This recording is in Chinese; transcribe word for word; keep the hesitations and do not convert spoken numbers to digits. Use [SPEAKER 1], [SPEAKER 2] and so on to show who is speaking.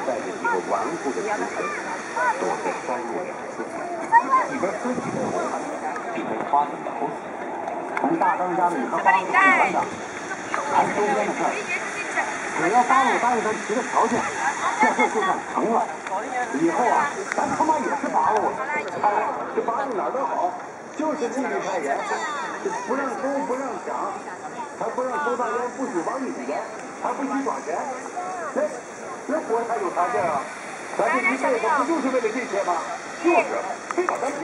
[SPEAKER 1] 带着几个顽固的石头，躲在山路两侧，一边喝酒，一边发着牢骚。咱大当家的你和八路团长谈周边的事儿，只要八路答应咱提的条件，这事就算成了。以后啊，咱他妈也是八路了。哎，这八路哪儿都好，就是纪律太严，不让偷不让抢，还不让收大烟，不许玩女的，还不许耍钱。那那活才有啥劲啊？咱这一辈子不就是为了这些吗？就是，非把咱。